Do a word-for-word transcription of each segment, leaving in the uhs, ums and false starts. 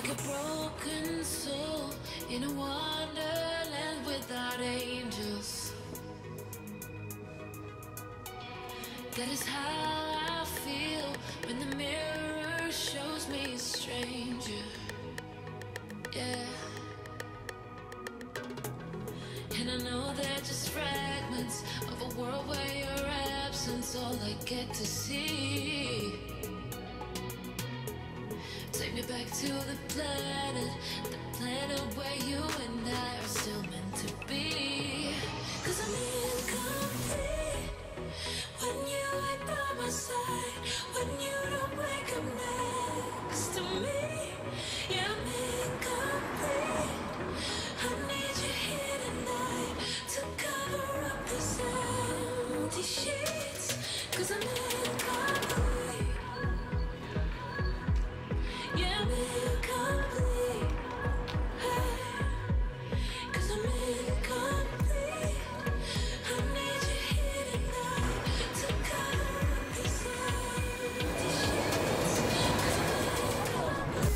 like a broken soul in a wonderland without angels. That is how I feel when the mirror shows me a stranger. Yeah. And I know they're just fragments of a world where your absence all I get to see. Take me back to the planet, the planet where you and I are still meant to be. Cause I'm incomplete when you ain't by my side, when you don't wake up next to me. Yeah, I'm incomplete. I need you here tonight to cover up these empty sheets. Cause I'm incomplete. Yeah, I'm incomplete. Hey, cause I'm incomplete. I need you here tonight to cover up these empty sheets. Cause I'm incomplete.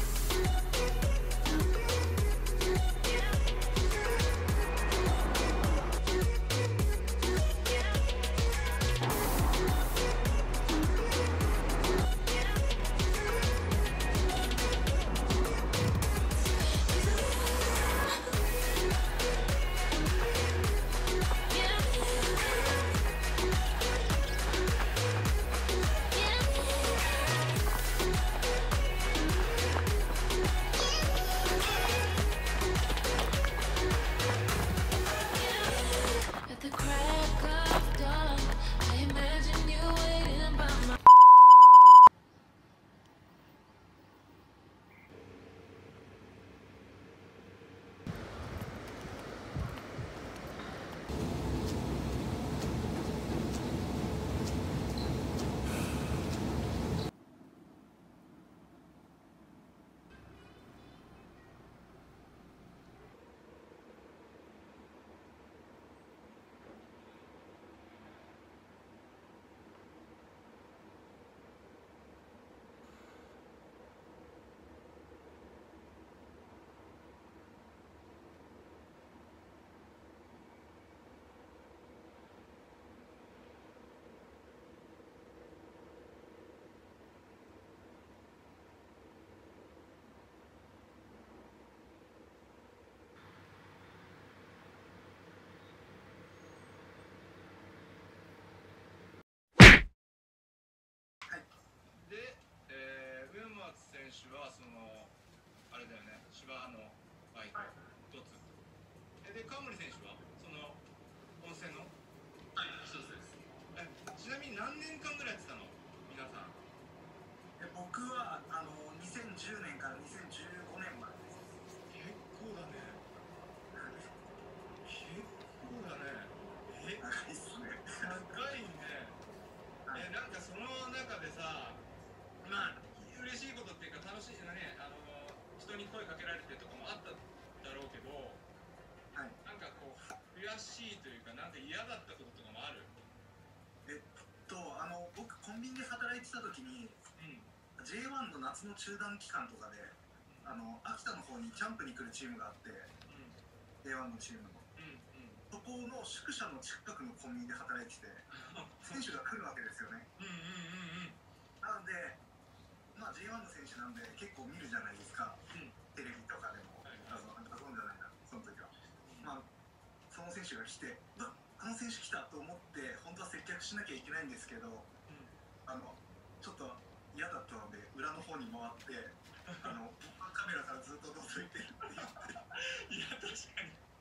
At the crack of dawn, I imagine you waiting by my で、えー、上松選手はそのあれだよね、芝のバイク一つ。えで、川森選手はその温泉のはい、一つです。 えちなみに何年間ぐらいやってたの皆さん？ え僕はあのにせんじゅうねんからにせんじゅうごねんまでです。 結構だね。結構だね。え長いっすね。 長いね。えなんかその中でさ、まあ嬉しいことっていうか楽しいなね、あの人に声かけられてとかもあっただろうけど、 はい。 なんかこう悔しいというかなんか嫌だったこととかもある？ えっとあの僕コンビニで働いてた時に、 うん。 ジェイワン の夏の中断期間とかで、あの秋田の方にキャンプに来るチームがあって、 うん。 ジェイワン のチームの。 うんうんそこの宿舎の近くのコンビニで働いてて、選手が来るわけですよね。 うんうんうんうんなので、まあ ジェイワン の選手なんで結構見るじゃないですか。 うんテレビとかでも。 はいあのあそうじゃないな、その時は。まあその選手が来て、うわあの選手来たと思って本当は接客しなきゃいけないんですけど、あのちょっと嫌だったので裏の方に回って、あのカメラからずっと覗いてるって言って。 いや確かに